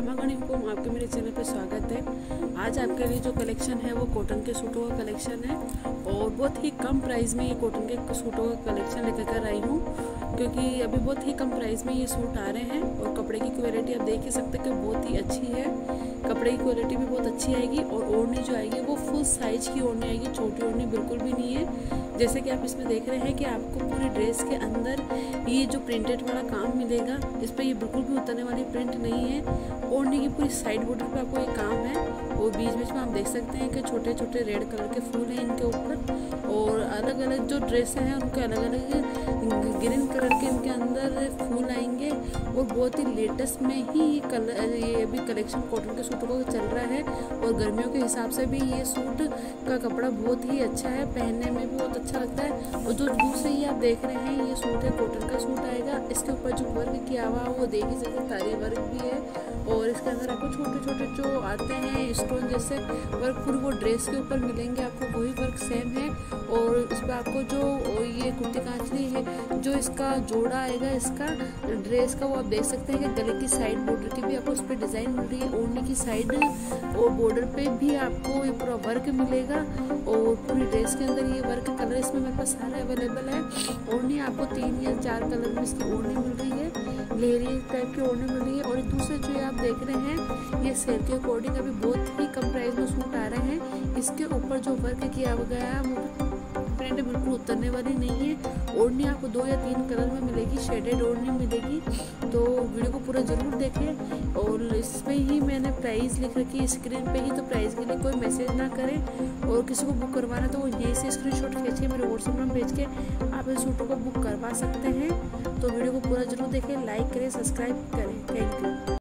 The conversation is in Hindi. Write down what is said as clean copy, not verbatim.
अस्सलामुअलैकुम, आपके मेरे चैनल पे स्वागत है। आज आपके लिए जो कलेक्शन है वो कॉटन के सूटों का कलेक्शन है और बहुत ही कम प्राइस में ये कॉटन के सूटों का कलेक्शन लेकर कर आई हूँ, क्योंकि अभी बहुत ही कम प्राइस में ये सूट आ रहे हैं और कपड़े की क्वालिटी आप देख ही सकते हैं कि बहुत ही अच्छी है। कपड़े की क्वालिटी भी बहुत अच्छी आएगी और ओढ़नी जो आएगी वो फुल साइज की ओढ़नी आएगी, छोटी ओढ़नी बिल्कुल भी नहीं है। जैसे कि आप इसमें देख रहे हैं कि आपको पूरी ड्रेस के अंदर ये जो प्रिंटेड वाला काम मिलेगा, इस पर ये बिल्कुल भी उतरने वाली प्रिंट नहीं है। ओढ़नी की पूरी साइड बॉर्डर पे आपको ये काम है और बीच बीच में आप देख सकते हैं कि छोटे छोटे रेड कलर के फूल हैं इनके ऊपर और अलग अलग जो ड्रेसें हैं उनके अलग अलग ग्रीन कलर के इनके अंदर फूल आएंगे और बहुत ही लेटेस्ट में ही ये अभी कलेक्शन कॉटन के सूटों का चल रहा है और गर्मियों के हिसाब से भी ये सूट का कपड़ा बहुत ही अच्छा है, पहनने में भी बहुत अच्छा लगता है। और जो दूसरे ही आप देख रहे हैं ये सूट है, कॉटन का सूट आएगा। इसके ऊपर जो वर्क किया हुआ वो देख ही सकते, तारी वर्क भी है और इसके अंदर आपको छोटे छोटे जो आते हैं स्टोन जैसे वर्क पूरी वो ड्रेस के ऊपर मिलेंगे, आपको वही वर्क सेम है। और इस पर आपको जो ये कुर्ती कांचली है, जो इसका जोड़ा आएगा इसका ड्रेस का, वो आप देख सकते हैं कि गले की साइड बॉर्डर की भी आपको उस पर डिजाइन मिल रही है। ओढ़नी की साइड और बॉर्डर पे भी आपको ये पूरा वर्क मिलेगा और पूरी ड्रेस के अंदर ये वर्क कलर इसमें मेरे पास सारे अवेलेबल है। ओढ़नी आपको 3 या 4 कलर में इसकी ओढ़नी मिल रही है, लेहरी टाइप की ओढ़नी मिल रही है। और दूसरे जो ये आप देख रहे हैं ये सेल के अकॉर्डिंग अभी बहुत ही कम प्राइस में सूट आ रहे हैं। इसके ऊपर जो वर्क किया गया है वो प्रिंट बिल्कुल उतरने वाली नहीं है। ओढ़नी आपको 2 या 3 कलर में मिलेगी, शेडेड ओढ़नी मिलेगी। तो वीडियो को पूरा जरूर देखें और इसमें ही मैंने प्राइस लिख रखी है स्क्रीन पे ही, तो प्राइस के लिए कोई मैसेज ना करें और किसी को बुक करवाना तो वो यहीं से स्क्रीनशॉट खींचे मेरे व्हाट्सएप नंबर भेज के आप इन सूटों को बुक करवा सकते हैं। तो वीडियो को पूरा जरूर देखें, लाइक करें, सब्सक्राइब करें। Thank you.